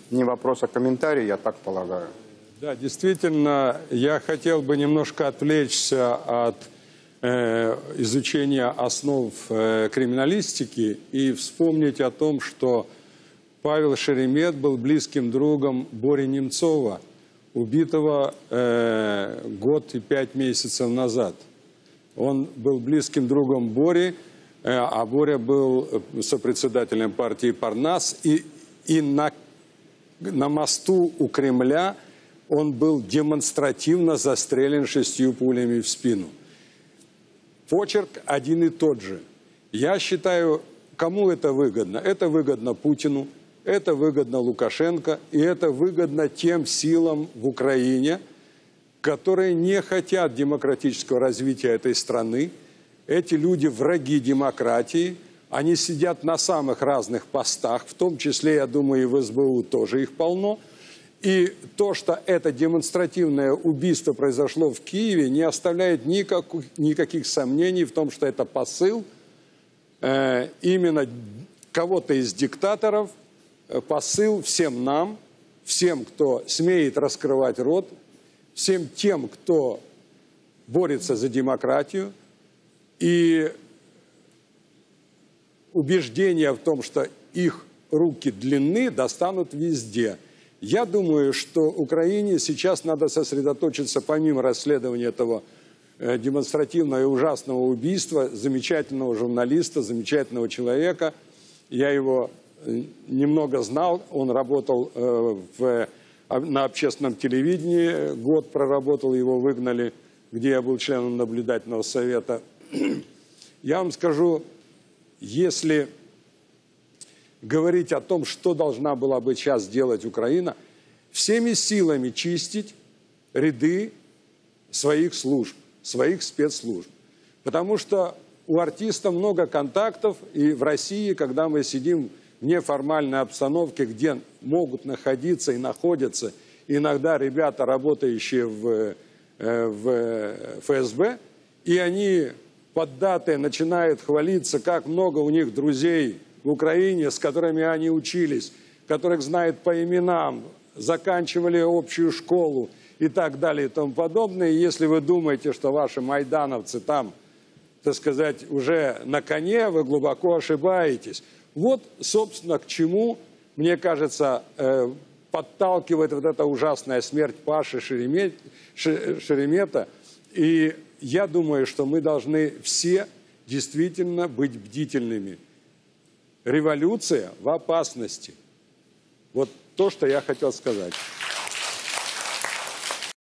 не вопрос, а комментарий, я так полагаю. Да, действительно, я хотел бы немножко отвлечься от изучения основ криминалистики и вспомнить о том, что Павел Шеремет был близким другом Бори Немцова, убитого год и 5 месяцев назад. Он был близким другом Бори, а Боря был сопредседателем партии «Парнас», и на мосту у Кремля он был демонстративно застрелен 6 пулями в спину. Почерк один и тот же. Я считаю, кому это выгодно? Это выгодно Путину, это выгодно Лукашенко, и это выгодно тем силам в Украине, которые не хотят демократического развития этой страны. Эти люди враги демократии, они сидят на самых разных постах, в том числе, я думаю, и в СБУ тоже их полно. И то, что это демонстративное убийство произошло в Киеве, не оставляет никаких сомнений в том, что это посыл именно кого-то из диктаторов, посыл всем нам, всем, кто смеет раскрывать рот, всем тем, кто борется за демократию, и убеждение в том, что их руки длинны, достанут везде. Я думаю, что Украине сейчас надо сосредоточиться, помимо расследования этого демонстративного и ужасного убийства, замечательного журналиста, замечательного человека. Я его немного знал, он работал на общественном телевидении, год проработал, его выгнали, где я был членом наблюдательного совета. Я вам скажу, если говорить о том, что должна была бы сейчас сделать Украина, всеми силами чистить ряды своих служб, своих спецслужб. Потому что у артиста много контактов, и в России, когда мы сидим в неформальной обстановке, где могут находиться и находятся иногда ребята, работающие в ФСБ, и они под датой начинают хвалиться, как много у них друзей в Украине, с которыми они учились, которых знают по именам, заканчивали общую школу и так далее и тому подобное. И если вы думаете, что ваши майдановцы там, так сказать, уже на коне, вы глубоко ошибаетесь. Вот, собственно, к чему, мне кажется, подталкивает вот эта ужасная смерть Паши Шеремета. И я думаю, что мы должны все действительно быть бдительными. Революция в опасности. Вот то, что я хотел сказать.